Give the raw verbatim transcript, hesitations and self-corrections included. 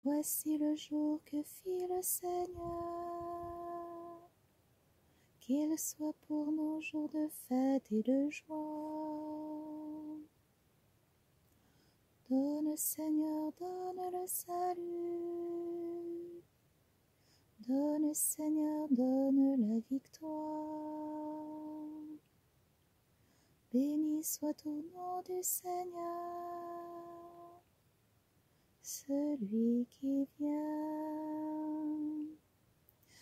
Voici le jour que fit le Seigneur, qu'il soit pour nous jour de fête et de joie. Donne, Seigneur, donne le salut. Donne, Seigneur, donne la victoire. Béni soit au nom du Seigneur, celui qui vient.